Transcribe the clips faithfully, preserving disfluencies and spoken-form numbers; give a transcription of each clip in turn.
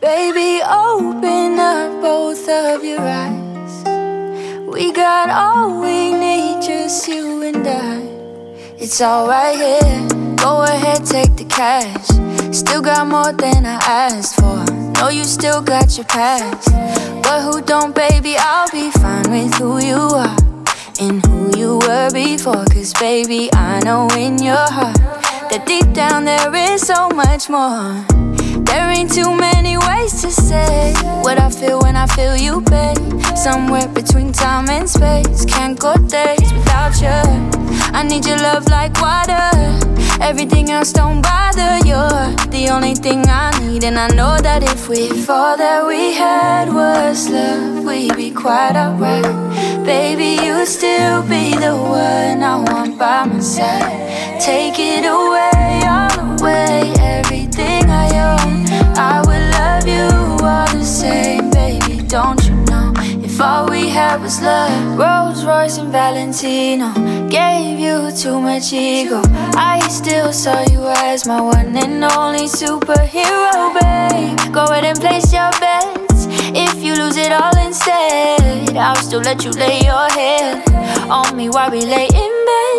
Baby, open up both of your eyes. We got all we need, just you and I. It's all right here, go ahead, take the cash. Still got more than I asked for. Know you still got your past, but who don't, baby? I'll be fine with who you are and who you were before. Cause baby, I know in your heart that deep down there is so much more. There ain't too many ways to say what I feel when I feel you, babe. Somewhere between time and space. Can't go days without you. I need your love like water. Everything else don't bother. You're the only thing I need. And I know that if we if all that we had was love, we'd be quite alright. Baby, you'd still be the one I want by my side. Take it away, all away, everything I own. I would love you all the same, baby, don't you know? If all we had was love. Rolls Royce and Valentino gave you too much ego. I still saw you as my one and only superhero, babe. Go ahead and place your bets. If you lose it all instead, I'll still let you lay your head on me while we lay in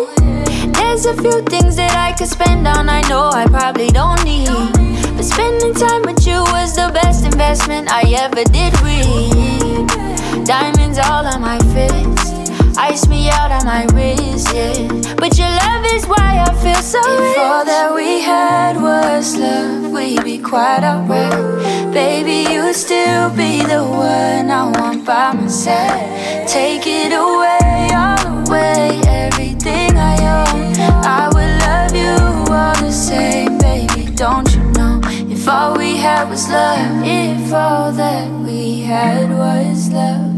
bed. There's a few things that I could spend on, I know I probably don't need, but spending time with you was the best investment I ever did reap. Diamonds all on my fist, ice me out on my wrist, yeah. But your love is why I feel so rich. If all that we had was love, we'd be quite alright. Baby, you'd still be the one I want by my side. Take it away, all away, everything I own. I would love you all the same, baby, don't you know? If all we had was love, if all that we had was love,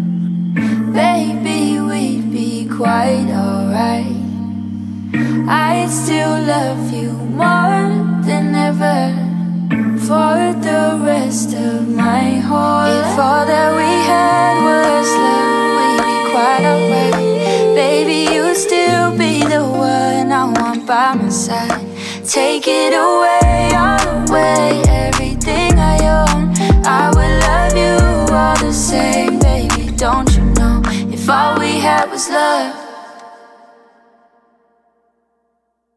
baby, we'd be quite alright. I'd still love you more than ever for the rest of my whole life. If all that we had was love, we'd be quite alright. Baby, you'd still be the one I want by my side. Take it away.